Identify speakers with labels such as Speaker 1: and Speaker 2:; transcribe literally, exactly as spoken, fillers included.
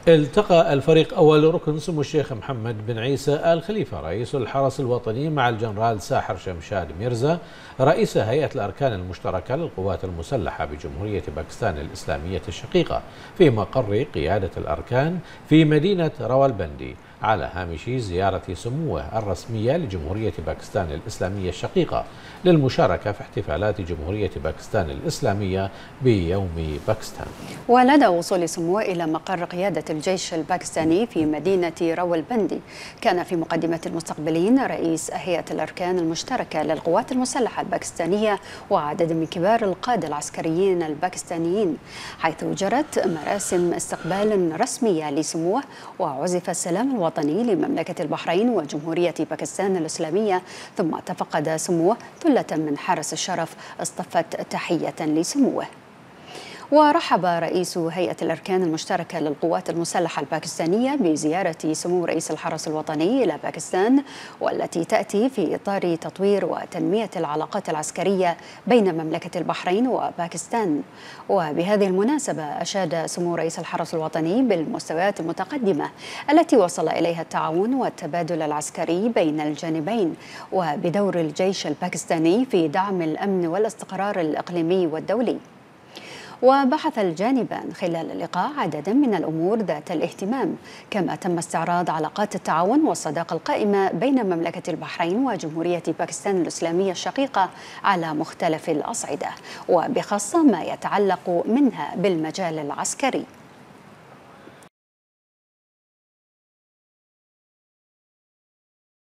Speaker 1: التقى الفريق أول ركن سمو الشيخ محمد بن عيسى آل خليفة رئيس الحرس الوطني مع الجنرال ساحر شمشاد ميرزا رئيس هيئة الأركان المشتركة للقوات المسلحة بجمهورية باكستان الإسلامية الشقيقة في مقر قيادة الأركان في مدينة راولبندي، على هامش زيارة سموه الرسمية لجمهورية باكستان الإسلامية الشقيقة للمشاركة في احتفالات جمهورية باكستان الإسلامية بيوم باكستان.
Speaker 2: ولدى وصول سموه إلى مقر قيادة الجيش الباكستاني في مدينة راولبندي، كان في مقدمة المستقبلين رئيس هيئة الأركان المشتركة للقوات المسلحة الباكستانية وعدد من كبار القادة العسكريين الباكستانيين، حيث جرت مراسم استقبال رسمية لسموه وعزف السلام الوطني لمملكة البحرين وجمهورية باكستان الإسلامية، ثم تفقد سموه ثلة من حرس الشرف اصطفت تحية لسموه. ورحب رئيس هيئة الأركان المشتركة للقوات المسلحة الباكستانية بزيارة سمو رئيس الحرس الوطني إلى باكستان، والتي تأتي في إطار تطوير وتنمية العلاقات العسكرية بين مملكة البحرين وباكستان. وبهذه المناسبة أشاد سمو رئيس الحرس الوطني بالمستويات المتقدمة التي وصل إليها التعاون والتبادل العسكري بين الجانبين، وبدور الجيش الباكستاني في دعم الأمن والاستقرار الإقليمي والدولي. وبحث الجانبان خلال اللقاء عددا من الأمور ذات الاهتمام، كما تم استعراض علاقات التعاون والصداقة القائمة بين مملكة البحرين وجمهورية باكستان الإسلامية الشقيقة على مختلف الأصعدة، وبخاصة ما يتعلق منها بالمجال العسكري.